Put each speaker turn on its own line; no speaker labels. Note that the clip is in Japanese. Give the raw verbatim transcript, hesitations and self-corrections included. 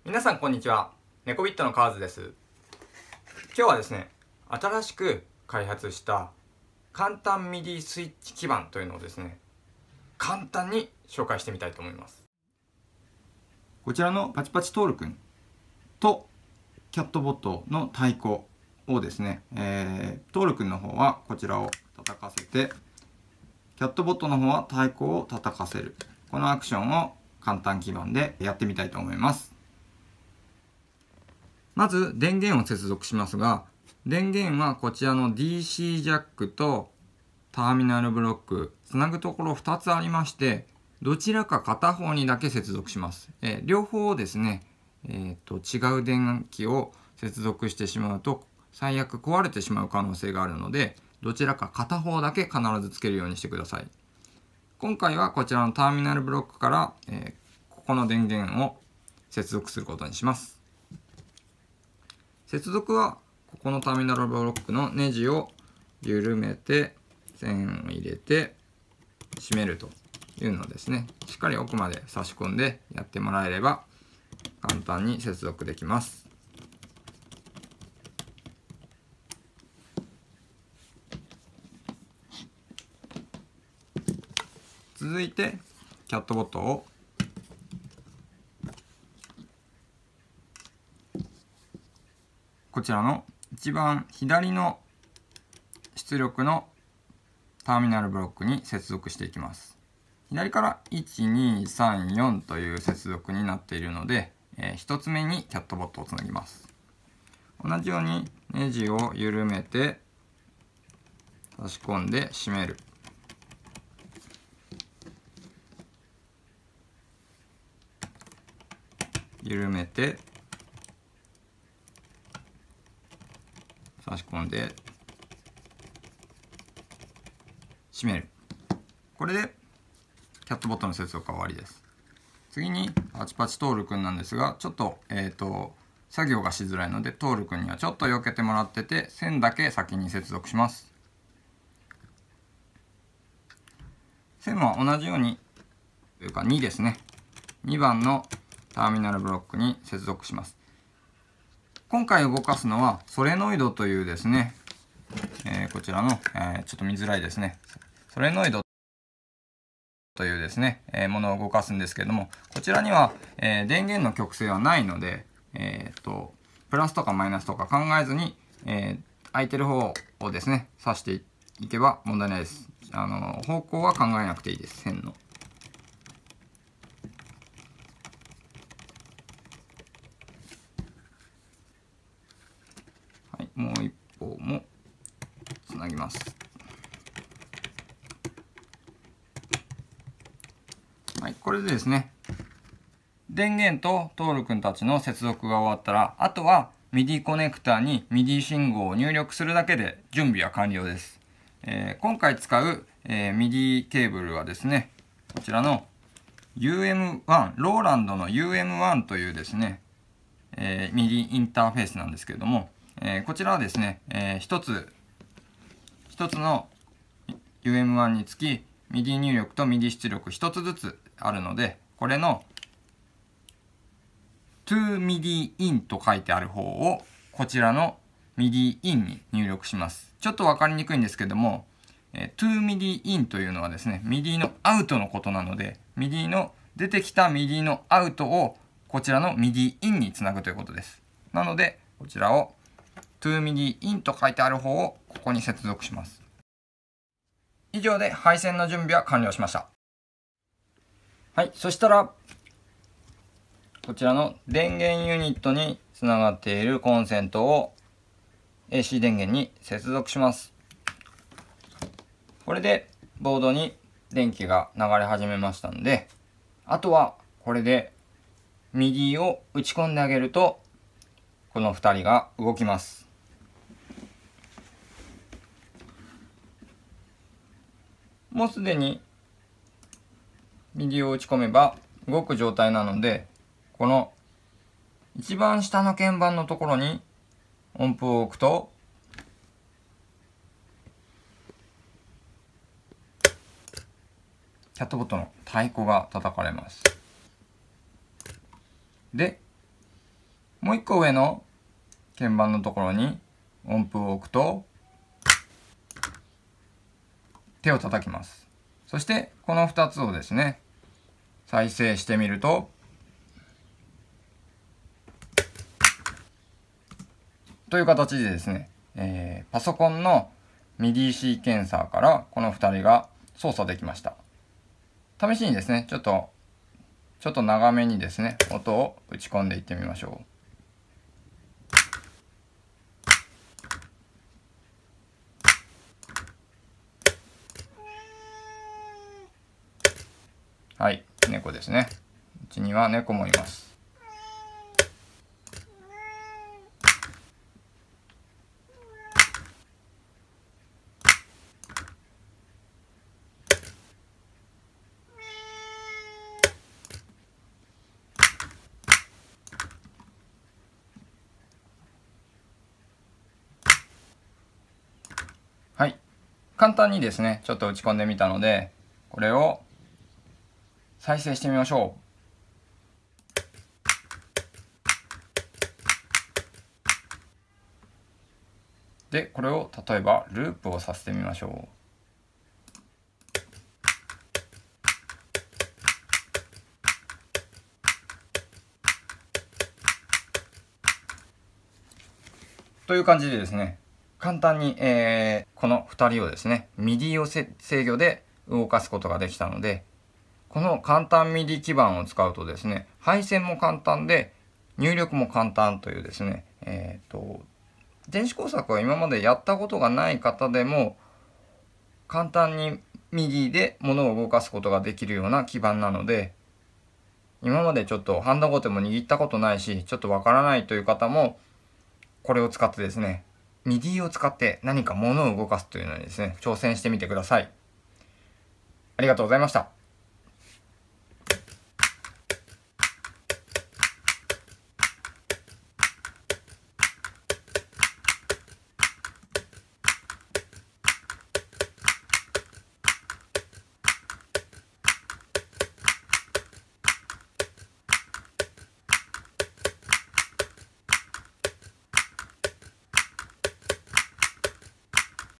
皆さんこんにちは。ネコビットのカーズです。今日はですね、新しく開発した簡単 ミディ スイッチ基板というのをですね、簡単に紹介してみたいと思います。
こちらのパチパチトールくんとキャットボットの太鼓をですね、えー、トールくんの方はこちらを叩かせて、キャットボットの方は太鼓を叩かせる。このアクションを簡単基板でやってみたいと思います。まず電源を接続しますが、電源はこちらの ディーシー ジャックとターミナルブロック、つなぐところふたつありまして、どちらか片方にだけ接続します。えー、両方をですね、えー、と違う電気を接続してしまうと最悪壊れてしまう可能性があるので、どちらか片方だけ必ずつけるようにしてください。今回はこちらのターミナルブロックから、えー、ここの電源を接続することにします。接続はここのターミナルブロックのネジを緩めて線を入れて締めるというのをですね、しっかり奥まで差し込んでやってもらえれば簡単に接続できます。続いてキャットボットをこちらの一番左の出力のターミナルブロックに接続していきます。左からいちにさんよんという接続になっているので、えー、ひとつめにキャットボットをつなぎます。同じようにネジを緩めて差し込んで締める。緩めて差し込んで締める。これでキャットボットの接続は終わりです。次にパチパチトールくんなんですが、ちょっとえっと作業がしづらいので、トールくんにはちょっと避けてもらってて、線だけ先に接続します。線は同じようにというかにですね、にばんのターミナルブロックに接続します。今回動かすのはソレノイドというですね、えー、こちらの、えー、ちょっと見づらいですね、ソレノイドというですね、えー、ものを動かすんですけれども、こちらには、えー、電源の極性はないので、えー、とプラスとかマイナスとか考えずに、えー、空いてる方をですね挿していけば問題ないです。あの方向は考えなくていいです。線のはい、もう一方もつなぎます。はい、これでですね、電源とトールくんたちの接続が終わったら、あとは ミディ コネクタに ミディ 信号を入力するだけで準備は完了です。えー、今回使う、えー、ミディ ケーブルはですね、こちらの ユーエムワン、ローランドの ユーエムワン というですね、えー、ミディ インターフェースなんですけれども、えー、こちらはですね、えー、一つ、一つの ユーエムワン につき ミディ 入力と ミディ 出力一つずつあるので、これの トゥーミディ イン と書いてある方をこちらの ミディ イン に入力します。ちょっと分かりにくいんですけども、えー、トゥーミディ イン というのはですね、ミディ のアウトのことなので、ミディ の出てきた ミディ のアウトをこちらの ミディ イン につなぐということです。なので、こちらを トゥーミディ イン と書いてある方をここに接続します。以上で配線の準備は完了しました。はい、そしたらこちらの電源ユニットにつながっているコンセントを エーシー 電源に接続します。これでボードに電気が流れ始めましたので、あとはこれで ミディ を打ち込んであげるとこのふたりが動きます。もうすでに ミディ を打ち込めば動く状態なので、この一番下の鍵盤のところに音符を置くとキャットボットの太鼓が叩かれます。で、 もう一個上の鍵盤のところに音符を置くと手を叩きます。そしてこのふたつをですね再生してみるとという形でですね、えー、パソコンの ミディ シーケンサーからこのふたりが操作できました。試しにですねちょっとちょっと長めにですね音を打ち込んでいってみましょう。はい、猫ですね。うちには猫もいます。はい、簡単にですねちょっと打ち込んでみたのでこれを再生してみましょう。でこれを例えばループをさせてみましょう。という感じでですね簡単に、えー、このふたりをですね ミディ を制御で動かすことができたので、この簡単 ミディ 基板を使うとですね配線も簡単で入力も簡単というですね、えーと、電子工作を今までやったことがない方でも簡単に ミディ で物を動かすことができるような基板なので、今までちょっとハンダゴテも握ったことないしちょっとわからないという方もこれを使ってですね ミディ を使って何か物を動かすというのにですね挑戦してみてください。ありがとうございました。